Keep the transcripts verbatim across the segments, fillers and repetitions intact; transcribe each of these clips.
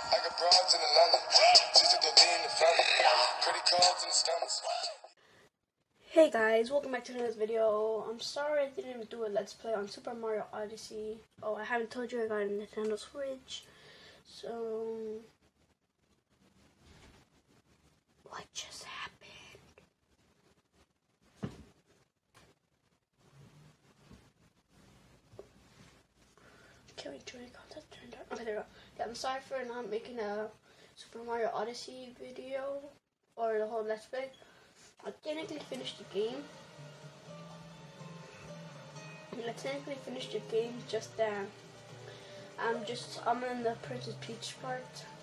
I got broads in Atlanta. Just to go in the family. Credit cards and stamps. Hey guys, welcome back to another video. I'm sorry I didn't do a Let's Play on Super Mario Odyssey. Oh, I haven't told you I got a Nintendo Switch. So, what just happened? Can we join a contest? Turned on. Okay, there we go. Yeah, I'm sorry for not making a Super Mario Odyssey video or the whole Let's Play. I technically finished the game. I technically finished the game, just that I'm just I'm in the Princess Peach part.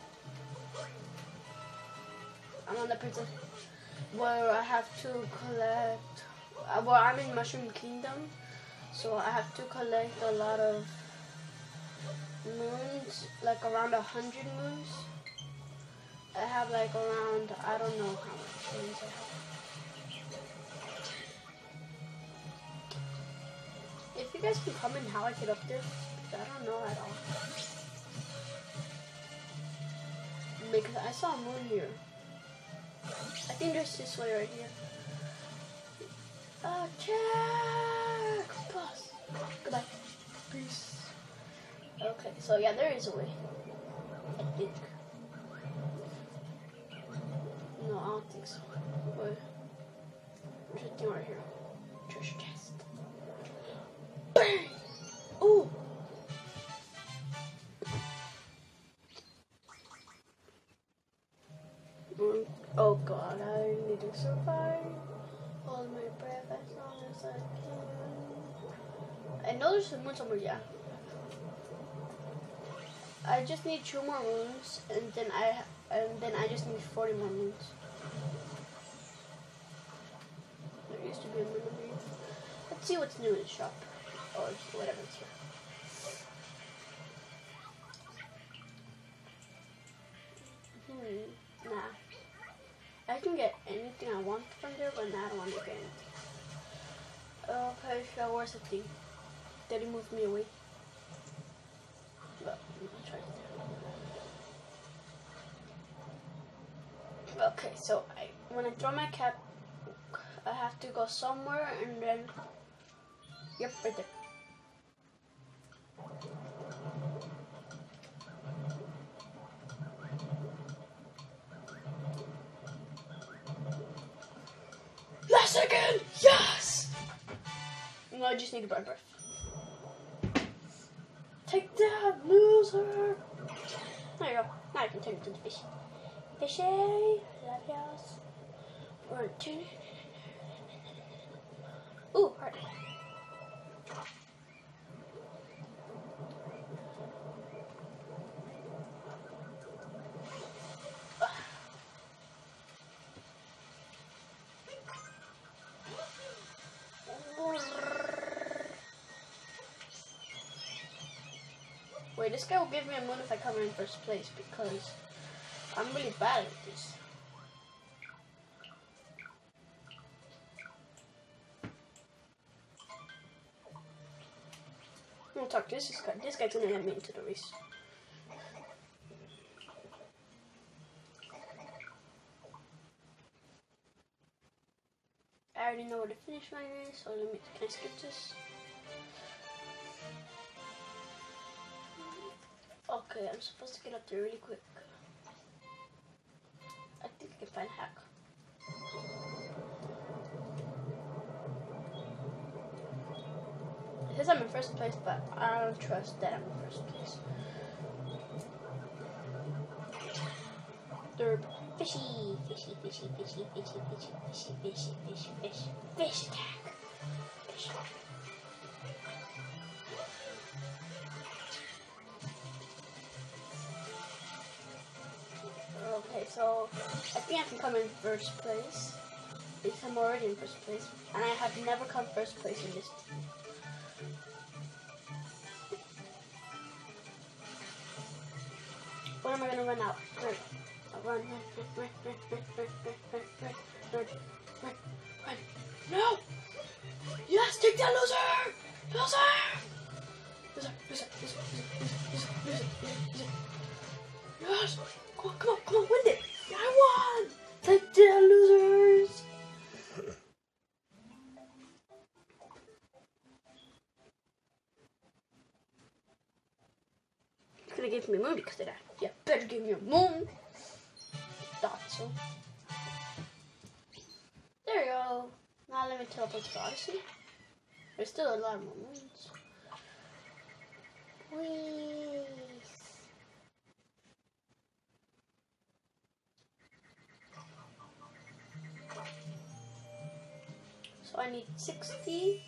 I'm on the Princess where I have to collect. Uh, well, I'm in Mushroom Kingdom, so I have to collect a lot of moons, like around a hundred moons. I have like around I don't know how much moons I have. If you guys can comment how I get up there, I don't know at all. Because I saw a moon here. I think there's this way right here. Oh, check! Pause. Goodbye. Peace. Okay, so yeah, there is a way. I think. No, I don't think so. Wait. There's a thing right here. Treasure chest. Bang! Ooh! Mm. Oh god, I need to survive. Hold my breath as long as I can. I know there's a moon somewhere, yeah. I just need two more moons, and then I and then I just need forty more moons. There used to be a moon over here. Let's see what's new in the shop. Or whatever it's here. Hmm, nah. I can get anything I want from there, but nah, I don't want to get anything. Okay, so where's the thing? Did he move me away? Well, I'll try it. Okay, so I when I throw my cap, I have to go somewhere and then. Yep, right there. Last second! Yes! No, I just need a burn breath. Take that, loser! There you go. Now I can turn into the fish. Fishy! Love yours. One, two. Ooh, heart. Wait, this guy will give me a moon if I come in first place because I'm really bad at this. I'm gonna talk to this guy. This guy's gonna let me into the race. I already know where the finish line is, so let me. Can I skip this? Okay, I'm supposed to get up there really quick. I think I can find a hack. It says I'm in first place, but I don't trust that I'm in first place. Derp. Fishy, fishy, fishy, fishy, fishy, fishy, fishy, fishy, fishy, fish, fish attack. Fish. Okay, so I think I can come in first place because I'm already in first place, and I have never come first place in this. When am I gonna run out? Run, run, run, run, run, run, run, run, run, run, run, run. No! Yes, take that, loser! Loser! Loser, loser, loser, loser, loser, loser, loser. Yes! Come on, come on, come on, win it! I won! Take it, losers! Could have given me a moon because of that. Yeah, better give me a moon. Thought so. There we go. Now let me teleport to Odyssey. There's still a lot more moons. Whee! So I need sixty.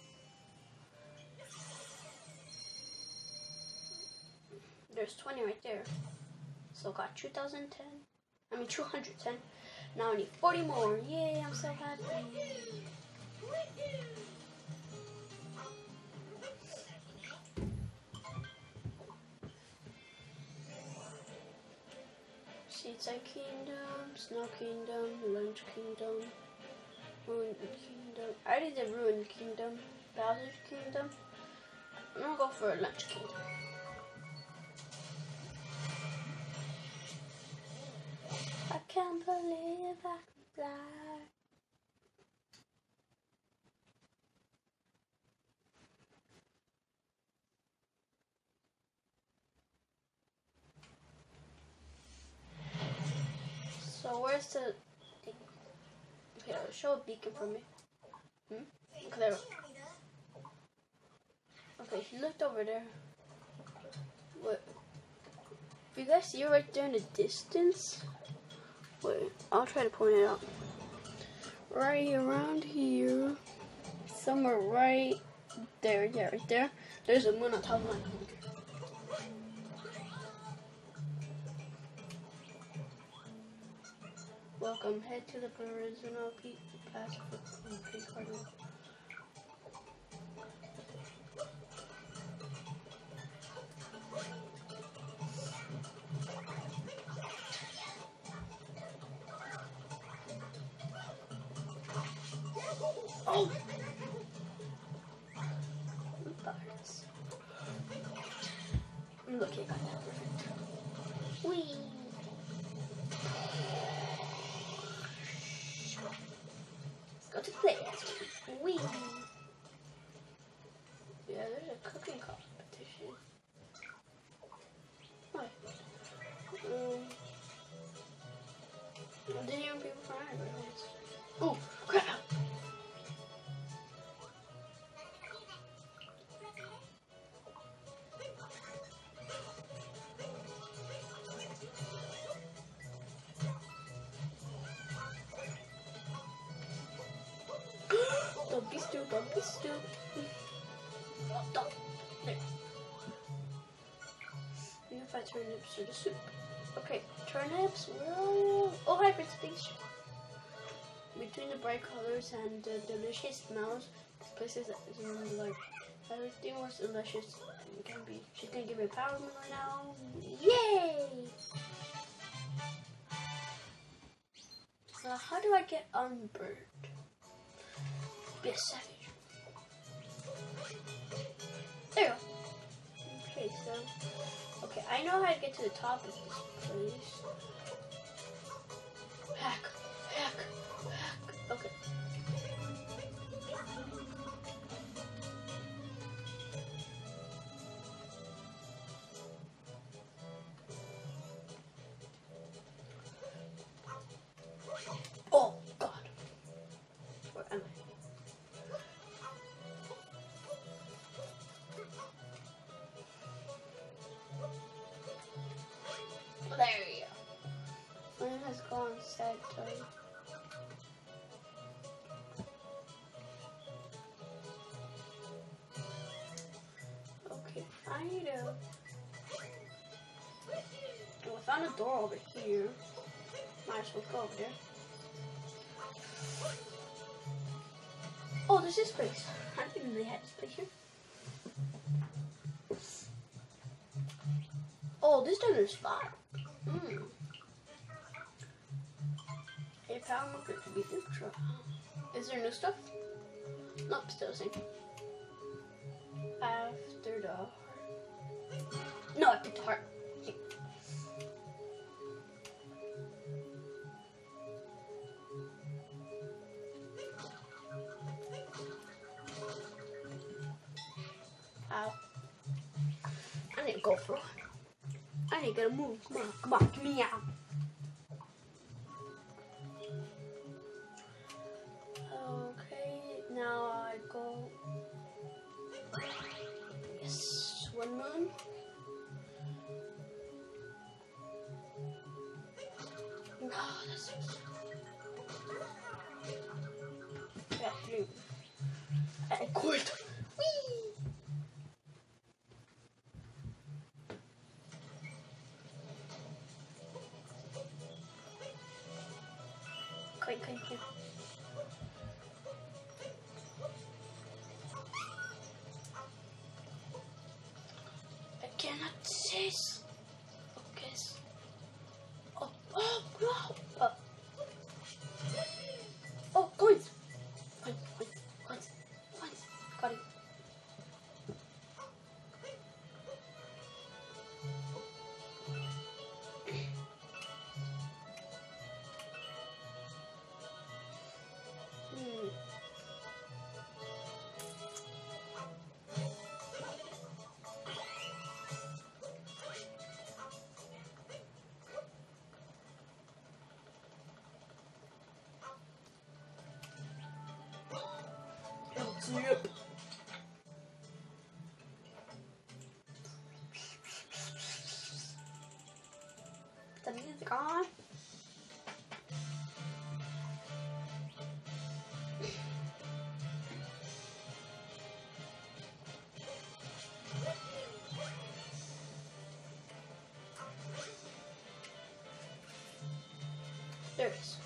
There's twenty right there. So got two thousand ten. I mean two hundred ten. Now I need forty more. Yay, I'm so happy. Seaside Kingdom, Snow Kingdom, Lunch Kingdom, Ruined Kingdom. I already did Ruined Kingdom, Bowser's Kingdom. I'm gonna go for a Lunch Kingdom. I can't believe I can fly. So where's the thing? Okay, show a beacon for me. Hmm? Okay, there. Okay, he looked over there. What? If you guys see it right there in the distance. Wait, I'll try to point it out. Right around here. Somewhere right there, yeah, right there. There's a moon on top of my moon. Welcome, head to the Perizino Peak Pass for Pink Cardinal. Oh! Birds. Look, I got that perfect. Whee! Go to play. Whee! Yeah, there's a cooking competition. What? Um, I didn't even people from Ireland. Oh, crap! Don't be stupid, don't be stupid. Stop. There. Unify turnips to the soup. Okay, turnips, where are you? Oh, hybrid space. Between the bright colors and the delicious smells, this place is like everything was delicious and can be. She's gonna give me a power moon right now. Yay! So how do I get unburned? Be a savage. There you go. Okay, so okay, I know how to get to the top of this place. Hack, hack, hack. Okay. Oh God. Where am I? There we go. Flame has gone sad time. Okay, I need to. Oh, I found a door over here. Might as well go over there. Oh, there's this place. I didn't know they had this place here. Oh, this doesn't spot. Hmm. A power mover to be ultra. Is there new stuff? Nope, still the same. After the heart. No, I picked the heart. go for it. I ain't gonna move. Come on, come on, give me out. Okay, now I go. Yes, one moon. No, that's so yeah, blue. And gold. Whee! Coin, coin, coin. I cannot taste. Okay. Oh, oh, no. Oh, oh coins. Coins, coins, coins, coins. Got it. Hmm. Yep. The music on. There it is.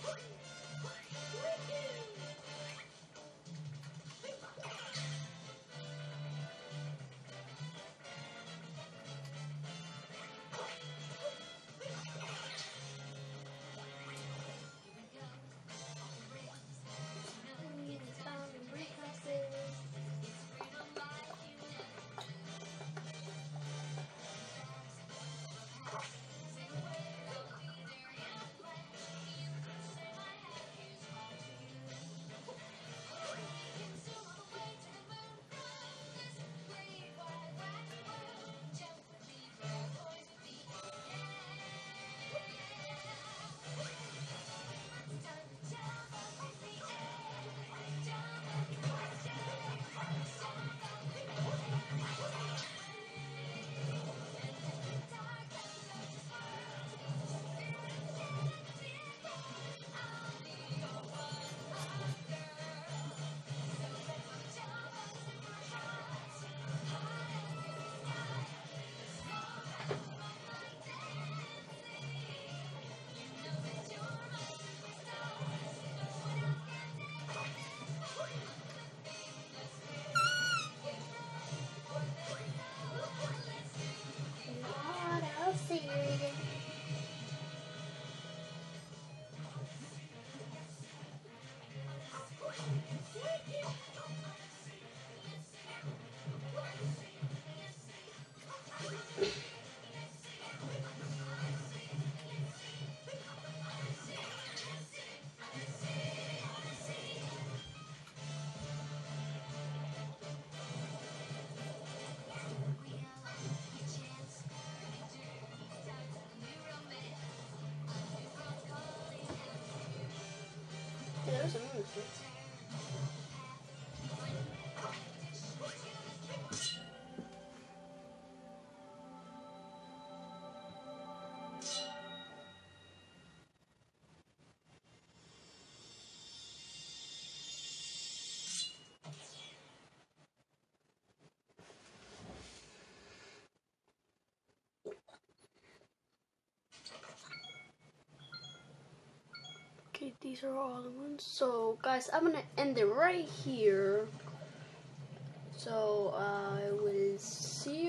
What else here? Yeah, there's a moon. Okay, these are all the ones. So, guys, I'm gonna end it right here. So, I will see